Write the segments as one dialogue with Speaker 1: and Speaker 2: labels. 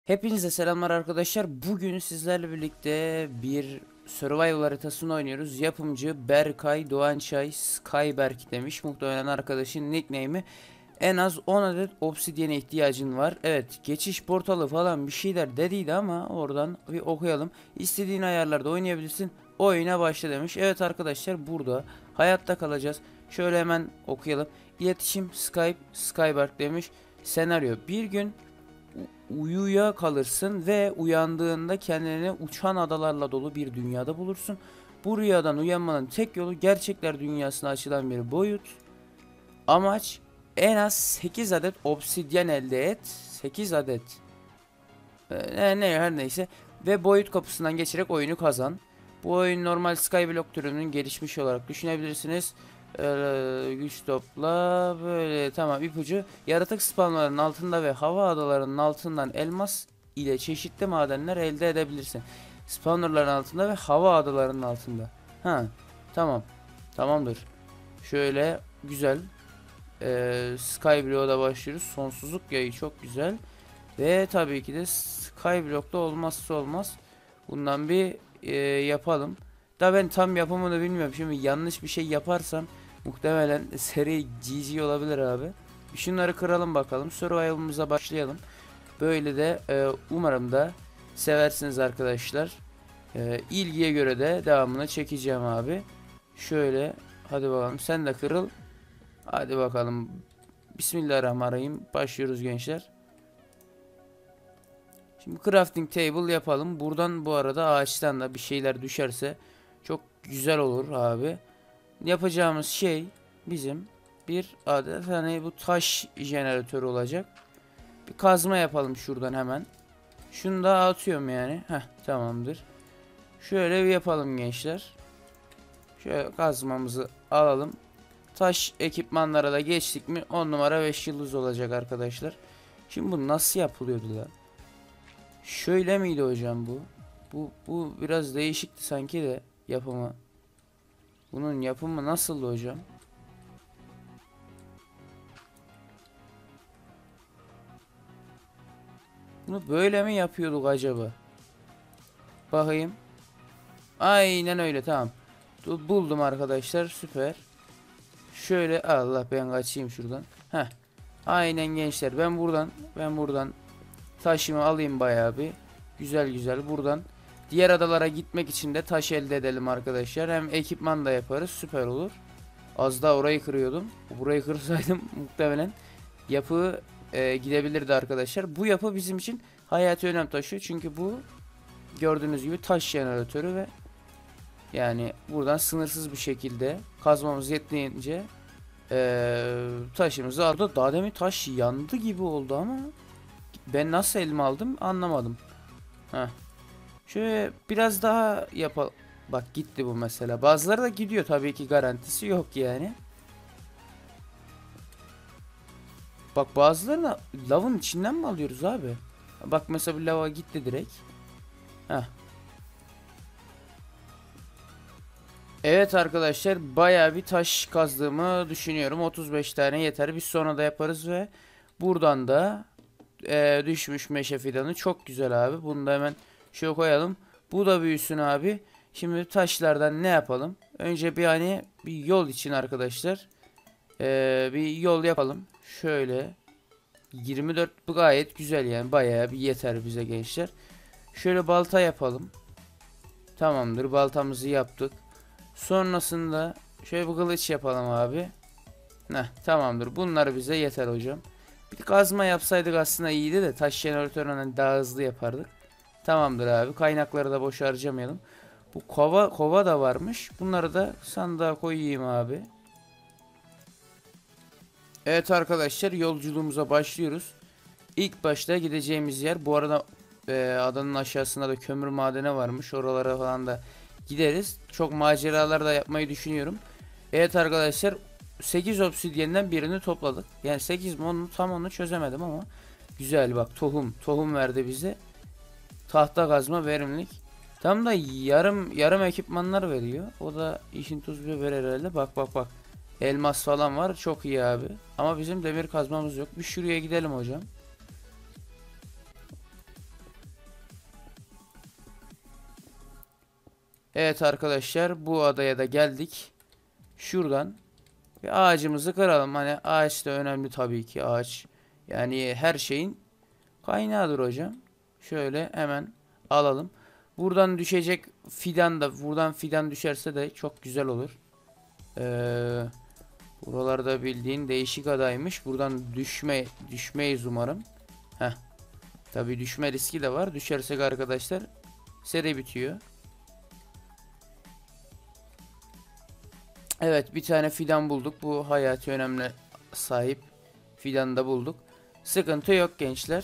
Speaker 1: Hepinize selamlar arkadaşlar. Bugün sizlerle birlikte bir survival haritasını oynuyoruz. Yapımcı Berkay Doğançay Skyberk demiş. Muhtemelen arkadaşın nickname'i. En az 10 adet obsidyene ihtiyacın var. Evet, geçiş portalı falan bir şeyler dediydi ama oradan bir okuyalım. İstediğin ayarlarda oynayabilirsin. Oyuna başla demiş. Evet arkadaşlar, burada hayatta kalacağız. Şöyle hemen okuyalım. İletişim Skype Skyberk demiş. Senaryo: bir gün uyuya kalırsın ve uyandığında kendini uçan adalarla dolu bir dünyada bulursun. Bu rüyadan uyanmanın tek yolu gerçekler dünyasına açılan bir boyut. Amaç: en az 8 adet obsidyen elde et. 8 adet. Her neyse. Ve boyut kapısından geçerek oyunu kazan. Bu oyun normal Skyblock türünün gelişmiş olarak düşünebilirsiniz. Güç topla böyle, tamam. İpucu: yaratık spawnlarının altında ve hava adalarının altından elmas ile çeşitli madenler elde edebilirsin. Spawnerların altında ve hava adalarının altında. Ha, tamam. Tamamdır. Şöyle güzel. Skyblock'a başlıyoruz. Sonsuzluk yayı çok güzel. Ve tabii ki de Skyblock'ta olmazsa olmaz. Bundan bir yapalım. Da ben tam yapımını bilmiyorum. Şimdi yanlış bir şey yaparsam muhtemelen seri GG olabilir abi. Şunları kıralım bakalım. Survival'ımıza başlayalım. Böyle de umarım da seversiniz arkadaşlar. İlgiye göre de devamını çekeceğim abi. Şöyle, hadi bakalım, sen de kırıl. Hadi bakalım. Bismillahirrahmanirrahim. Başlıyoruz gençler. Şimdi crafting table yapalım. Buradan bu arada ağaçtan da bir şeyler düşerse çok güzel olur abi. Yapacağımız şey bizim bir adet hani bu taş jeneratörü olacak. Bir kazma yapalım şuradan hemen. Şunu da atıyorum yani. Heh, tamamdır. Şöyle bir yapalım gençler. Şöyle kazmamızı alalım. Taş ekipmanlara da geçtik mi 10 numara 5 yıldız olacak arkadaşlar. Şimdi bu nasıl yapılıyordu lan? Şöyle miydi hocam bu? Bu biraz değişikti sanki de yapımı. Bunun yapımı nasıldı hocam? Bunu böyle mi yapıyorduk acaba? Bakayım. Aynen öyle, tamam. Buldum arkadaşlar, süper. Şöyle, Allah, ben kaçayım şuradan. Heh. Aynen gençler, ben buradan taşımı alayım bayağı bir. Güzel güzel buradan. Diğer adalara gitmek için de taş elde edelim arkadaşlar. Hem ekipman da yaparız, süper olur. Az daha orayı kırıyordum. Burayı kırsaydım muhtemelen yapı gidebilirdi arkadaşlar. Bu yapı bizim için hayati önem taşıyor. Çünkü bu gördüğünüz gibi taş jeneratörü ve yani buradan sınırsız bir şekilde kazmamız yettiğince taşımızı aldı. Daha demin taş yandı gibi oldu ama ben nasıl elime aldım anlamadım. Heh. Şöyle biraz daha yapalım. Bak, gitti bu mesela. Bazıları da gidiyor, tabii ki garantisi yok yani. Bak, bazılarını lavın içinden mi alıyoruz abi? Bak mesela bir lava gitti direkt. Heh. Evet arkadaşlar, bayağı bir taş kazdığımı düşünüyorum. 35 tane yeter. Biz sonra da yaparız ve buradan da düşmüş meşe fidanı çok güzel abi. Bunu da hemen şöyle koyalım. Bu da büyüsün abi. Şimdi taşlardan ne yapalım? Önce bir hani bir yol için arkadaşlar. Bir yol yapalım. Şöyle 24, bu gayet güzel yani, bayağı bir yeter bize gençler. Şöyle balta yapalım. Tamamdır, baltamızı yaptık. Sonrasında şöyle bir kılıç yapalım abi. Tamamdır, bunlar bize yeter hocam. Bir kazma yapsaydık aslında iyiydi de taş jeneratöründen daha hızlı yapardık. Tamamdır abi, kaynakları da boş harcamayalım. Bu kova da varmış. Bunları da sandığa koyayım abi. Evet arkadaşlar, yolculuğumuza başlıyoruz. İlk başta gideceğimiz yer, bu arada adanın aşağısında da kömür madeni varmış. Oralara falan da gideriz. Çok maceralar da yapmayı düşünüyorum. Evet arkadaşlar, 8 obsidyenden birini topladık. Yani 8 mi, onu çözemedim ama güzel, bak, tohum verdi bize. Tahta kazma, verimlilik. Tam da yarım ekipmanlar veriyor. O da işin tuz biber herhalde. Bak bak bak. Elmas falan var. Çok iyi abi. Ama bizim demir kazmamız yok. Bir şuraya gidelim hocam. Evet arkadaşlar, bu adaya da geldik. Şuradan bir ağacımızı kıralım. Hani ağaç da önemli tabii ki, ağaç. Yani her şeyin kaynağıdır hocam. Şöyle hemen alalım. Buradan düşecek fidan da, buradan fidan düşerse de çok güzel olur. Ee, Buralarda bildiğin değişik adaymış. Buradan düşmeyiz umarım. Heh. Tabii düşme riski de var. Düşersek arkadaşlar seri bitiyor. Evet, bir tane fidan bulduk. Bu hayati önemli sahip fidanı da bulduk. Sıkıntı yok gençler.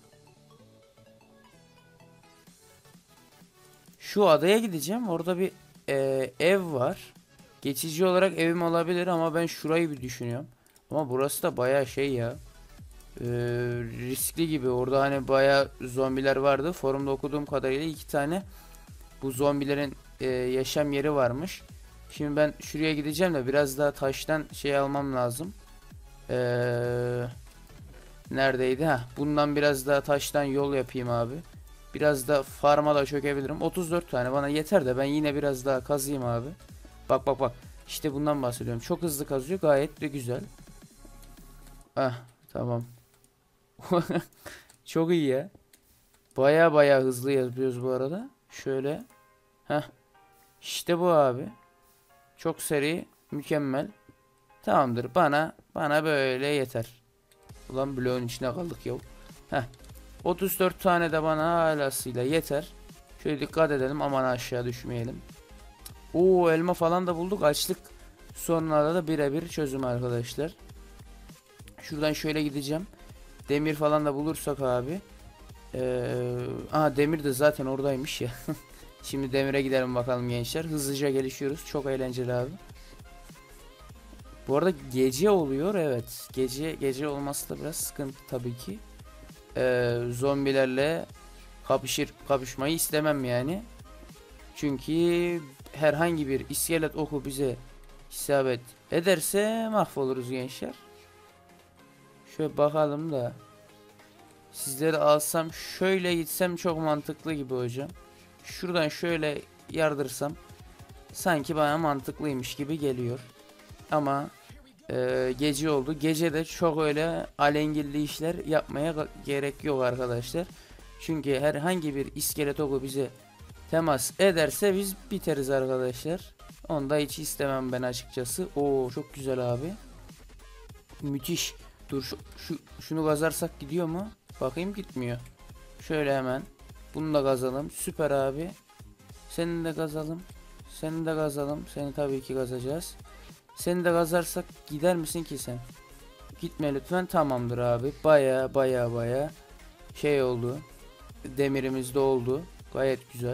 Speaker 1: Şu adaya gideceğim. Orada bir ev var. Geçici olarak evim olabilir ama ben şurayı bir düşünüyorum. Ama burası da baya şey ya. Riskli gibi. Orada hani baya zombiler vardı. Forumda okuduğum kadarıyla 2 tane bu zombilerin yaşam yeri varmış. Şimdi ben şuraya gideceğim de biraz daha taştan şey almam lazım. Neredeydi? Ha, bundan biraz daha taştan yol yapayım abi. Biraz da farma da çökebilirim. 34 tane bana yeter de ben yine biraz daha kazıyım abi. Bak bak bak. İşte bundan bahsediyorum. Çok hızlı kazıyor. Gayet de güzel. Ah, tamam. Çok iyi ya. Baya baya hızlı yapıyoruz bu arada. Şöyle. Heh. İşte bu abi. Çok seri. Mükemmel. Tamamdır. Bana böyle yeter. Ulan bloğun içine kaldık ya. Heh. 34 tane de bana halasıyla yeter. Şöyle dikkat edelim, aman aşağı düşmeyelim. Oo, elma falan da bulduk. Açlık sorunlarda da birebir çözüm arkadaşlar. Şuradan şöyle gideceğim. Demir falan da bulursak abi. Demir de zaten oradaymış ya. Şimdi demire gidelim bakalım gençler. Hızlıca gelişiyoruz. Çok eğlenceli abi. Bu arada gece oluyor, evet. Gece olması da biraz sıkıntı tabii ki. Zombilerle kapışmayı istemem yani. Çünkü herhangi bir iskelet oku bize isabet ederse mahvoluruz gençler. Şöyle bakalım da. Sizleri alsam şöyle gitsem çok mantıklı gibi hocam. Şuradan şöyle yardırsam sanki bana mantıklıymış gibi geliyor. Ama gece oldu. Gece de çok öyle alengirli işler yapmaya gerek yok arkadaşlar. Çünkü herhangi bir iskelet oku bize temas ederse biz biteriz arkadaşlar. Onu da hiç istemem ben açıkçası. Oo, çok güzel abi. Müthiş. Dur şunu kazarsak gidiyor mu? Bakayım, gitmiyor. Şöyle hemen bunu da kazalım. Süper abi. Seni de kazalım. Seni de kazalım. Seni tabii ki kazacağız. Seni de kazarsak gider misin ki sen? Gitme lütfen. Tamamdır abi. Baya baya baya şey oldu. Demirimiz de oldu. Gayet güzel.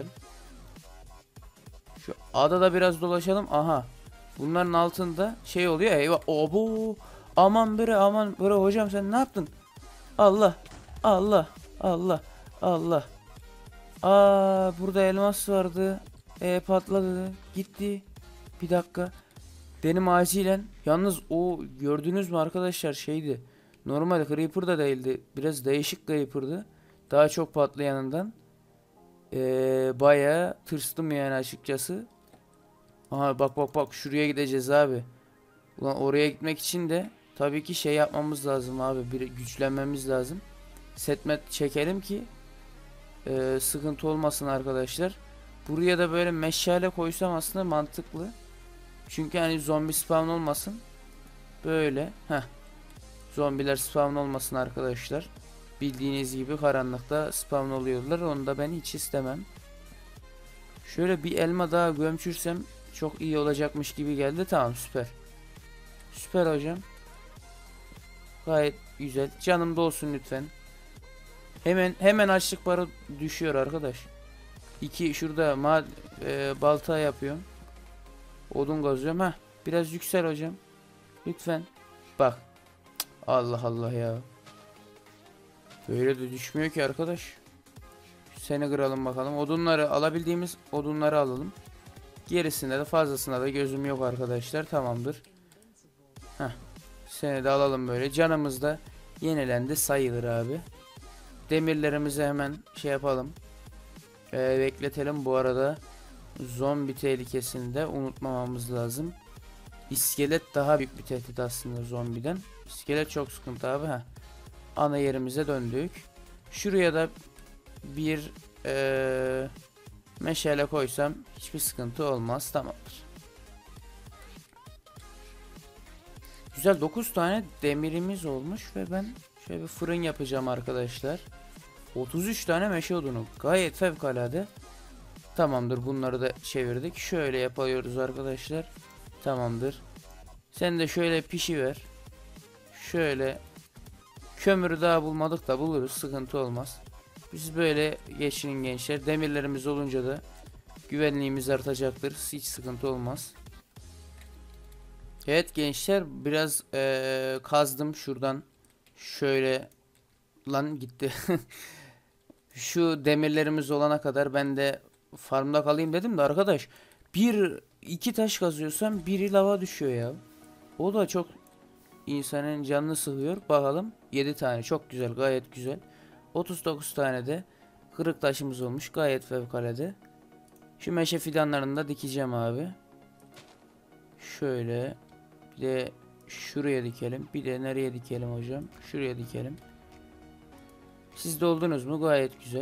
Speaker 1: Şu adada biraz dolaşalım. Aha. Bunların altında şey oluyor. Eyvah. Obo. Aman bre, aman bre hocam, sen ne yaptın? Allah. Allah. Allah. Allah. Burada elmas vardı. Patladı. Gitti. Bir dakika. Benim acilen. Yalnız o gördünüz mü arkadaşlar, şeydi. Normal Creeper da değildi. Biraz değişik Creeper'dı. Daha çok patlayanından. Bayağı tırstım yani açıkçası. Aha, bak bak bak, şuraya gideceğiz abi. Ulan oraya gitmek için de tabii ki şey yapmamız lazım abi. Bir güçlenmemiz lazım. Setmet çekelim ki sıkıntı olmasın arkadaşlar. Buraya da böyle meşale koysam aslında mantıklı. Çünkü hani zombi spawn olmasın. Böyle. Zombiler spawn olmasın arkadaşlar. Bildiğiniz gibi karanlıkta spawn oluyorlar. Onu da ben hiç istemem. Şöyle bir elma daha gömçürsem çok iyi olacakmış gibi geldi. Tamam, süper. Süper hocam. Gayet güzel. Canım da olsun lütfen. Hemen açlık barı düşüyor arkadaş. Şurada balta yapıyorum. Odun kazıyorum. Biraz yüksel hocam. Lütfen. Bak. Allah Allah ya. Böyle de düşmüyor ki arkadaş. Seni kıralım bakalım. Alabildiğimiz odunları alalım. Gerisinde de fazlasına da gözüm yok arkadaşlar. Tamamdır. Seni de alalım böyle. Canımız da yenilendi sayılır abi. Demirlerimizi hemen şey yapalım. Bekletelim bu arada. Zombi tehlikesini de unutmamamız lazım. İskelet daha büyük bir tehdit aslında zombiden. İskelet çok sıkıntı abi. Heh. Ana yerimize döndük. Şuraya da bir meşale koysam hiçbir sıkıntı olmaz. Tamamdır. Güzel, 9 tane demirimiz olmuş ve ben şöyle bir fırın yapacağım arkadaşlar. 33 tane meşe odunu. Gayet fevkalade. Tamamdır, bunları da çevirdik. Şöyle yapıyoruz arkadaşlar. Tamamdır. Sen de şöyle pişiver. Şöyle kömürü daha bulmadık da buluruz. Sıkıntı olmaz. Biz böyle geçinin gençler. Demirlerimiz olunca da güvenliğimiz artacaktır. Hiç sıkıntı olmaz. Evet gençler, biraz kazdım şuradan. Şöyle lan gitti. Şu demirlerimiz olana kadar ben de farmda kalayım dedim de arkadaş, bir iki taş kazıyorsam biri lava düşüyor ya. O da çok insanın canını sıkıyor. Bakalım, 7 tane çok güzel, gayet güzel. 39 tane de kırık taşımız olmuş, gayet fevkalade. Şu meşe fidanlarını da dikeceğim abi. Şöyle bir de şuraya dikelim. Bir de nereye dikelim hocam? Şuraya dikelim. Siz de oldunuz mu? Gayet güzel.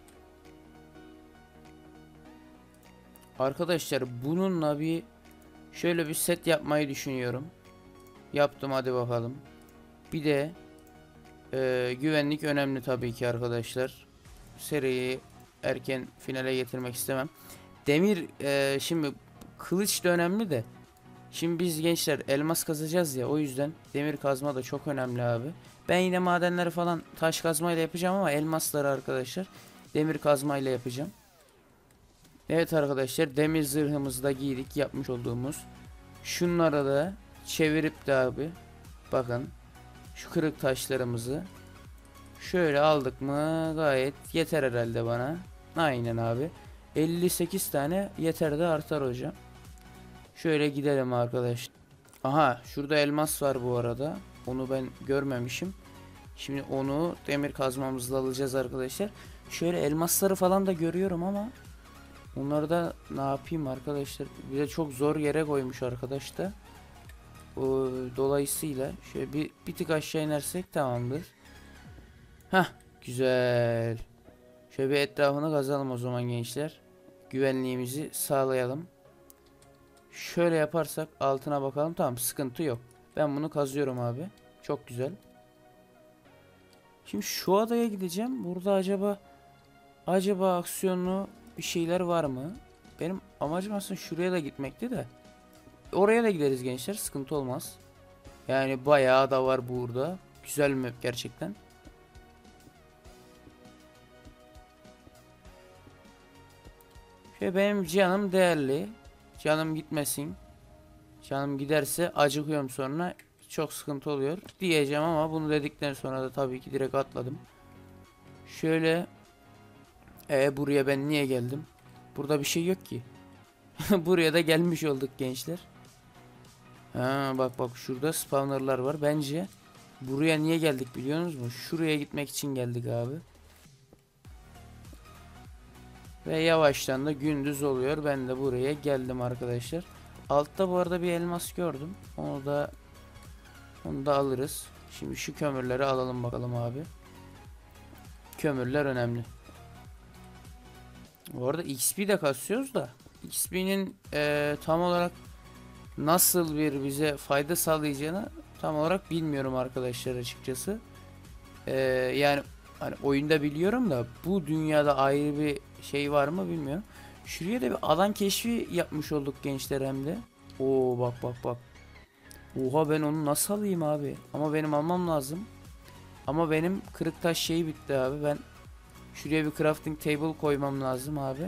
Speaker 1: Arkadaşlar bununla bir şöyle bir set yapmayı düşünüyorum. Yaptım, hadi bakalım. Bir de güvenlik önemli tabii ki arkadaşlar. Seriyi erken finale getirmek istemem. Demir şimdi kılıç da önemli de. Şimdi biz gençler elmas kazacağız ya, o yüzden demir kazma da çok önemli abi. Ben yine madenleri falan taş kazmayla yapacağım ama elmasları arkadaşlar demir kazmayla yapacağım. Evet arkadaşlar, demir zırhımızı da giydik, yapmış olduğumuz. Şunları da çevirip de abi bakın şu kırık taşlarımızı şöyle aldık mı gayet yeter herhalde bana. Aynen abi. 58 tane yeter de artar hocam. Şöyle gidelim arkadaş. Aha, şurada elmas var bu arada. Onu ben görmemişim. Şimdi onu demir kazmamızla alacağız arkadaşlar. Şöyle elmasları falan da görüyorum ama onları da ne yapayım arkadaşlar. Bize çok zor yere koymuş arkadaş da. Dolayısıyla şöyle bir tık aşağı inersek tamamdır. Hah, güzel. Şöyle bir etrafını kazalım o zaman gençler. Güvenliğimizi sağlayalım. Şöyle yaparsak altına bakalım. Tamam, sıkıntı yok. Ben bunu kazıyorum abi. Çok güzel. Şimdi şu adaya gideceğim. Burada acaba aksiyonlu bir şeyler var mı? Benim amacım aslında şuraya da gitmekti de. Oraya da gideriz gençler. Sıkıntı olmaz. Yani bayağı da var burada. Güzel map gerçekten. Benim canım değerli. Canım gitmesin. Canım giderse acıkıyorum sonra. Çok sıkıntı oluyor diyeceğim ama bunu dedikten sonra da tabii ki direkt atladım. Şöyle buraya ben niye geldim? Burada bir şey yok ki. Buraya da gelmiş olduk gençler. Ha, bak şurada spawnerlar var. Bence buraya niye geldik biliyor musunuz? Şuraya gitmek için geldik abi. Ve yavaştan da gündüz oluyor. Ben de buraya geldim arkadaşlar. Altta bu arada bir elmas gördüm. Onu da alırız. Şimdi şu kömürleri alalım bakalım abi. Kömürler önemli. Bu arada XP de kasıyoruz da XP'nin tam olarak nasıl bir bize fayda sağlayacağını tam olarak bilmiyorum arkadaşlar açıkçası. Yani hani oyunda biliyorum da bu dünyada ayrı bir şey var mı bilmiyorum. Şuraya da bir alan keşfi yapmış olduk gençler hem de. Oo bak. Oha, ben onu nasıl alayım abi? Ama benim almam lazım. Ama benim kırık taş şeyi bitti abi. Ben şuraya bir crafting table koymam lazım abi.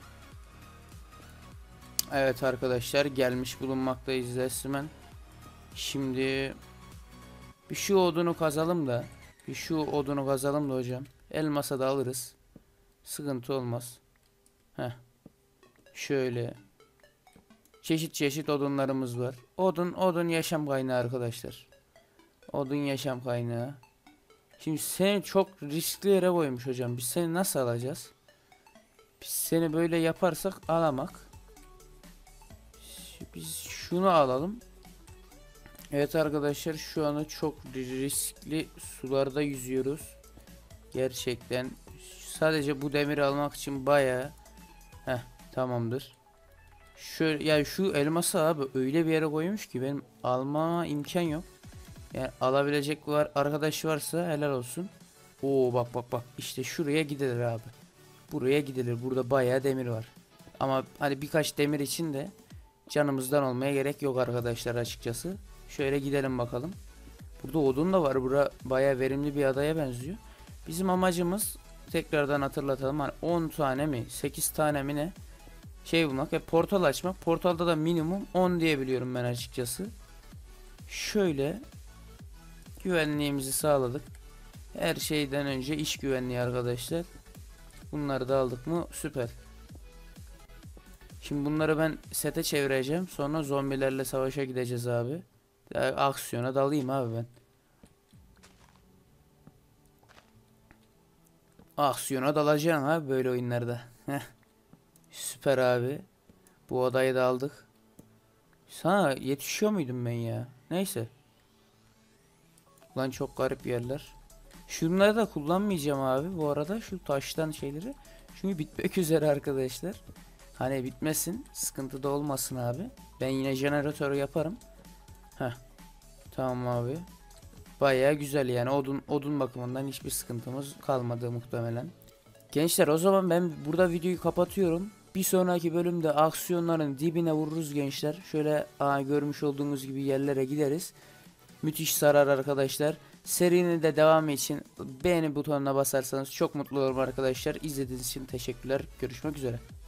Speaker 1: Evet arkadaşlar, gelmiş bulunmaktayız resmen. Şimdi bir şu odunu kazalım da. Hocam. Elmasa da alırız. Sıkıntı olmaz. Heh. Şöyle. Çeşit odunlarımız var. Odun yaşam kaynağı arkadaşlar. Odun yaşam kaynağı. Şimdi seni çok riskli yere koymuş hocam. Biz seni nasıl alacağız? Biz seni böyle yaparsak alamak. Biz şunu alalım. Evet arkadaşlar, şu anda çok riskli sularda yüzüyoruz. Gerçekten sadece bu demiri almak için bayağı. Tamamdır. Şöyle ya, şu elması abi öyle bir yere koymuş ki benim alma imkan yok. Yani alabilecek var arkadaş varsa helal olsun. Oo, bak bak bak, işte şuraya gidilir abi. Buraya gidilir. Burada bayağı demir var. Ama hani birkaç demir için de canımızdan olmaya gerek yok arkadaşlar açıkçası. Şöyle gidelim bakalım. Burada odun da var. Bura bayağı verimli bir adaya benziyor. Bizim amacımız, tekrardan hatırlatalım, hani 10 tane mi 8 tane mi ne şey bulmak ve portal açmak. Portalda da minimum 10 diye biliyorum ben açıkçası. Şöyle güvenliğimizi sağladık. Her şeyden önce iş güvenliği arkadaşlar. Bunları da aldık mı süper. Şimdi bunları ben sete çevireceğim. Sonra zombilerle savaşa gideceğiz abi. Aksiyona dalayım abi ben. Aksiyona dalacaksın abi böyle oyunlarda. Heh. Süper abi. Bu odayı da aldık. Sana yetişiyor muydum ben ya? Neyse. Lan çok garip yerler. Şunları da kullanmayacağım abi bu arada, şu taştan şeyleri. Çünkü bitmek üzere arkadaşlar. Hani bitmesin, sıkıntı da olmasın abi. Ben yine jeneratörü yaparım. Heh. Tamam abi. Bayağı güzel yani, odun bakımından hiçbir sıkıntımız kalmadı muhtemelen. Gençler, o zaman ben burada videoyu kapatıyorum. Bir sonraki bölümde aksiyonların dibine vururuz gençler. Şöyle görmüş olduğunuz gibi yerlere gideriz. Müthiş sarar arkadaşlar. Serinin de devamı için beğeni butonuna basarsanız çok mutlu olurum arkadaşlar. İzlediğiniz için teşekkürler. Görüşmek üzere.